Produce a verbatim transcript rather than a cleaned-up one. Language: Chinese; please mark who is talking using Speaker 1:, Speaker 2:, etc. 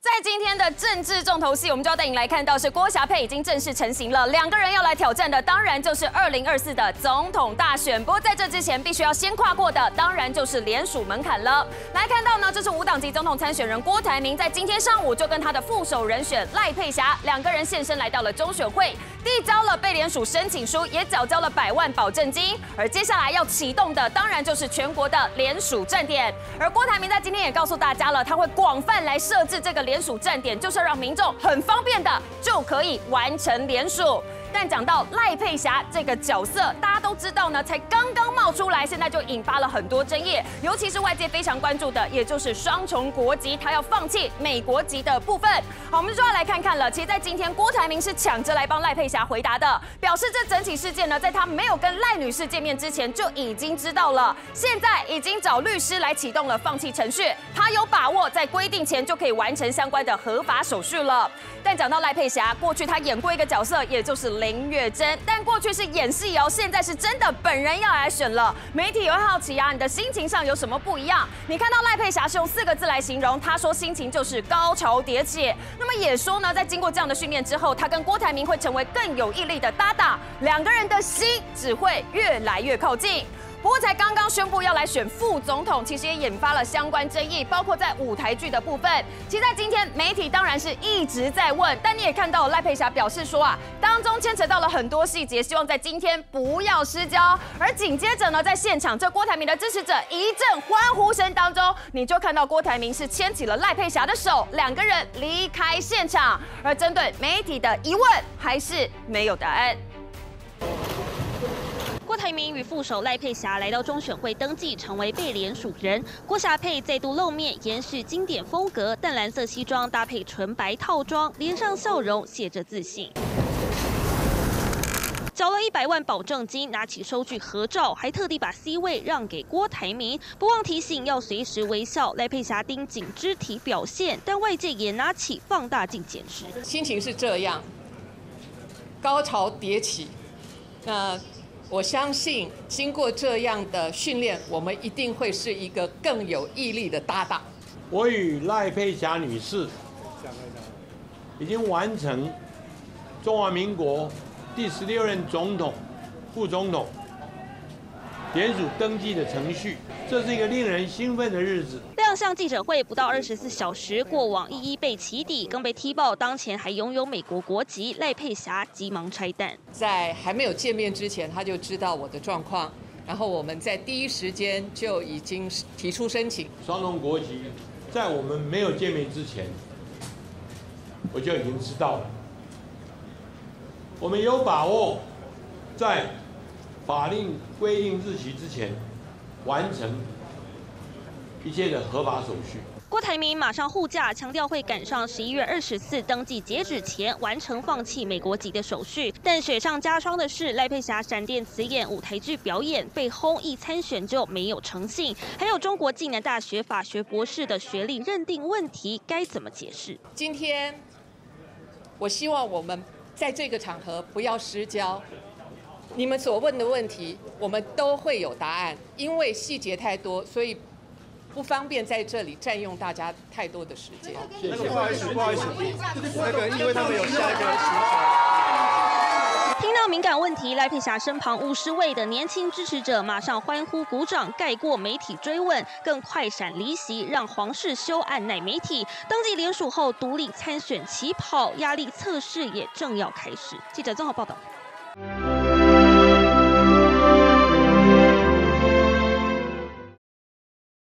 Speaker 1: 在今天的政治重头戏，我们就要带您来看到是郭霞配已经正式成型了。两个人要来挑战的，当然就是二零二四的总统大选。不过在这之前，必须要先跨过的，当然就是联署门槛了。来看到呢，这是无党籍总统参选人郭台铭，在今天上午就跟他的副手人选赖佩霞两个人现身来到了中选会，递交了被联署申请书，也缴交了百万保证金。而接下来要启动的，当然就是全国的联署站点。而郭台铭在今天也告诉大家了，他会广泛来设置这个联署站点，就是让民众很方便的就可以完成联署。但讲到赖佩霞这个角色，大家都知道呢，才刚刚冒出来，现在就引发了很多争议，尤其是外界非常关注的，也就是双重国籍，他要放弃美国籍的部分。好，我们就要来看看了。其实，在今天，郭台铭是抢着来帮赖佩霞回答的，表示这整起事件呢，在他没有跟赖女士见面之前就已经知道了，现在已经找律师来启动了放弃程序，他有把握在规定前就可以完成相关的合法手续了。但讲到赖佩霞，过去她演过一个角色，也就是林月珍，但过去是演戏哦，现在是真的本人要来选了。媒体也会好奇啊，你的心情上有什么不一样？你看到赖佩霞是用四个字来形容，她说心情就是高潮迭起。那么也说呢，在经过这样的训练之后，她跟郭台铭会成为更有毅力的搭档，两个人的心只会越来越靠近。不过才刚刚宣布要来选副总统，其实也引发了相关争议，包括在舞台剧的部分。其实在今天媒体当然是一直在问，但你也看到赖佩霞表示说啊，当中牵扯到了很多细节，希望在今天不要失焦。而紧接着呢，在现场这郭台铭的支持者一阵欢呼声当中，你就看到郭台铭是牵起了赖佩霞的手，两个人离开现场。而针对媒体的疑问，还是没有答案。
Speaker 2: 郭台铭与副手赖佩霞来到中选会登记，成为被联署人。郭霞配再度露面，延续经典风格，淡蓝色西装搭配纯白套装，脸上笑容写着自信。缴了一百万保证金，拿起收据合照，还特地把 C 位让给郭台铭，不忘提醒要随时微笑。赖佩霞盯紧肢体表现，但外界也拿起放大镜检视。
Speaker 3: 心情是这样，高潮迭起。那我相信，经过这样的训练，我们一定会是一个更有毅力的搭档。
Speaker 4: 我与赖佩霞女士已经完成中华民国第十六任总统、副总统联署登记的程序，这是一个令人兴奋的日子。
Speaker 2: 亮相记者会不到二十四小时，过往一一被起底，更被踢爆当前还拥有美国国籍。赖佩霞急忙拆弹，
Speaker 3: 在还没有见面之前，他就知道我的状况，然后我们在第一时间就已经提出申请
Speaker 4: 双重国籍。在我们没有见面之前，我就已经知道了。我们有把握在法令规定日期之前完成一切的合法手续。
Speaker 2: 郭台铭马上护驾，强调会赶上十一月二十四登记截止前完成放弃美国籍的手续。但雪上加霜的是，赖佩霞闪电辞演舞台剧表演，被轰一参选就没有诚信，还有中国暨南大学法学博士的学历认定问题，该怎么解释？
Speaker 3: 今天，我希望我们在这个场合不要失焦。你们所问的问题，我们都会有答案，因为细节太多，所以不方便在这里占用大家太多的时间。
Speaker 5: 那个不好意思，不好意思，那个因为他们有下一个行程。
Speaker 2: 听到敏感问题，赖佩霞身旁五十位的年轻支持者马上欢呼鼓掌，盖过媒体追问，更快闪离席，让黄世修按捺媒体。登记联署后，独立参选起跑，压力测试也正要开始。记者综合报道。